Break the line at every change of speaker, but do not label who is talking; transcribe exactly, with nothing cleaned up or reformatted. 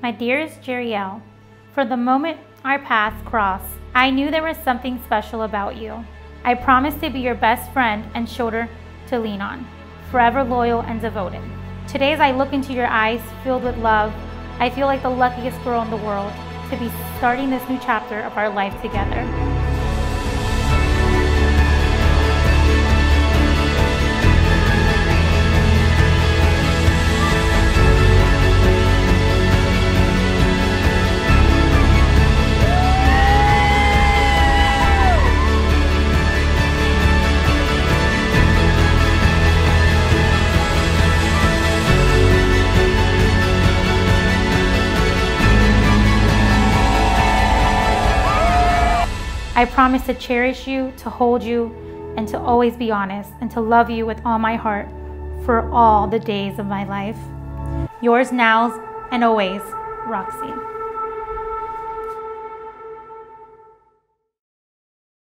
My dearest Jariel, from the moment our paths crossed, I knew there was something special about you. I promised to be your best friend and shoulder to lean on, forever loyal and devoted. Today, as I look into your eyes filled with love, I feel like the luckiest girl in the world to be starting this new chapter of our life together. I promise to cherish you, to hold you, and to always be honest, and to love you with all my heart for all the days of my life. Yours now and always, Roxy.